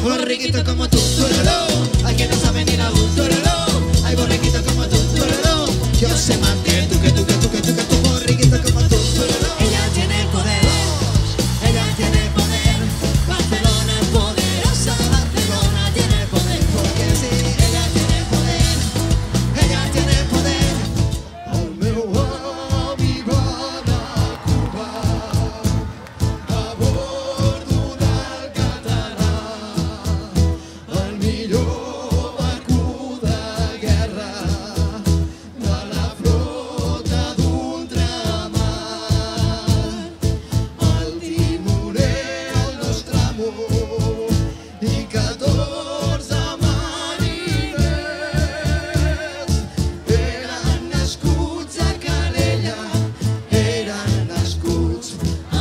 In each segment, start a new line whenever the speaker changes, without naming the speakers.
borriquito como tú, hay que no sabe ni la voz, hay borriquito como tú, yo sé más que tú, borriquito como tú, ella tiene poder, ella tiene poder, Barcelona es poderosa, Barcelona tiene poder, porque sí, ella tiene poder, ella tiene poder. El meu avi va anar a Cuba a bord del català, el millor barco de guerra de la flota d'ultramar, el timoner, el nostre amor, i 14 mariners eren nascuts a Calella, eren nascuts a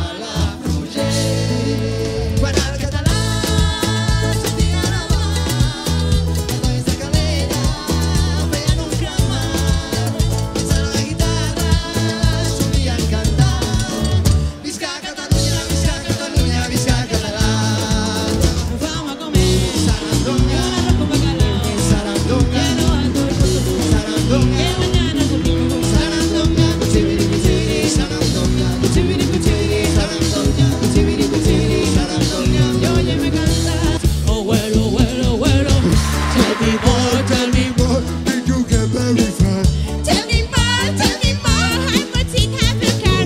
Palafrugell. Quan el català sortia a la mar, els nois de Calella feien un cremar, sense la guitarra solien cantar. Visca Catalunya, visca Catalunya, visca el català. Vamos a comer sarandonga, con bacalao, sarandonga, no ando el puesto, sarandonga, que mañana conmigo, sarandonga, cuchibiri, cuchibiri, sarandonga, cuchibiri, cuchibiri, sarandonga, cuchibiri, cuchibiri, sarandonga, y óyeme cantar. Oh, well, oh, well, oh, well, oh. Tell me more, did you get very fat?
Tell me more, how much it have you got?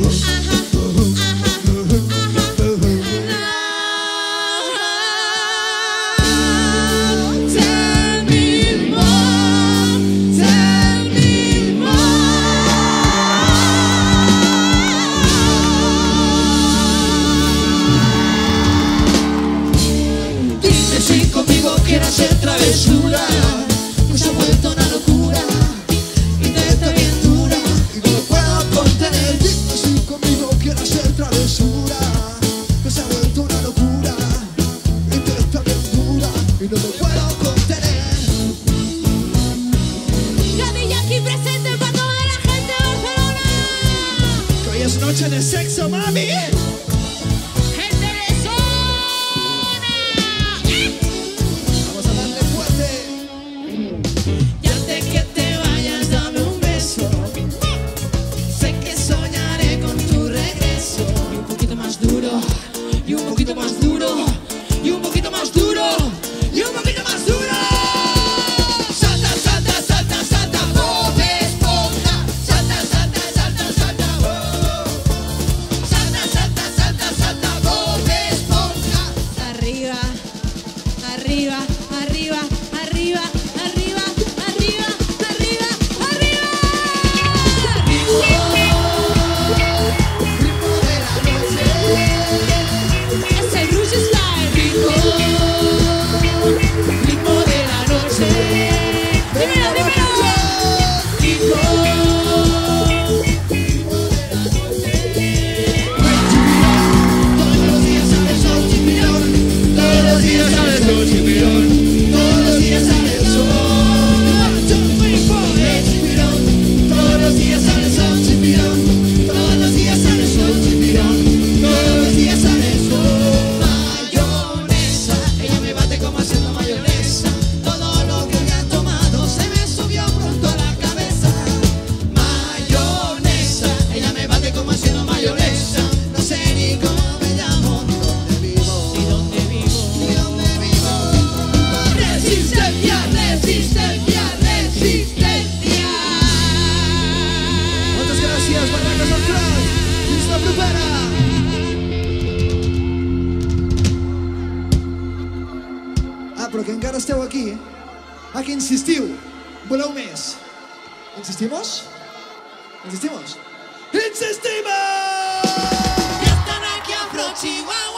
Tell me more, tell me more. Dime si conmigo quieres hacer travesura, que se ha vuelto una locura y te está bien dura y no lo puedo contener. Dime si conmigo quieres hacer travesura, que se ha vuelto una locura y te está bien dura y no lo puedo contener.
Daddy Yankee presente para toda la gente de Barcelona.
Que hoy es noche de sexo, mami.
Gente de zona.
Vamos a darle fuerte. Y antes que te vayas, dame un beso. Sé que soñaré con tu regreso. Y un poquito más duro, y un poquito más duro, y un poquito más duro, y un poquito más duro. Salta, salta, salta, salta, Bob Esponja. Salta, salta, salta, salta, oh. Salta, salta, salta, salta, Bob Esponja.
Arriba, arriba, arriba, arriba, arriba, arriba, arriba, arriba.
Ritmo de la noche.
Es el Rouge Slide.
Ritmo de la noche.
Dímelo, dímelo.
Ritmo de la noche. Todos los días sale el sol, chipirón. Todos los días sale el sol, chipirón. Todos los días sale el sol. Chipirón. Todos los días sale el sol, chipirón. Todos los días sale el sol, chipirón. Todos los días sale el sol. Mayonesa, ella me bate como haciendo mayonesa. Todo lo que había tomado se me subió pronto a la cabeza. Mayonesa, ella me bate como haciendo mayonesa. No sé ni cómo me llamo, ni dónde vivo, ni dónde vivo, ni dónde vivo. Resistencia, resistencia, resistencia. Muchas gracias, Barracas al Crack. Fins la propera. Ah, però que encara esteu aquí, Ah, que insistiu. Voleu més? Insistimos? Insistimos? Insistimos! Ja estan aquí a Pro Chihuahua.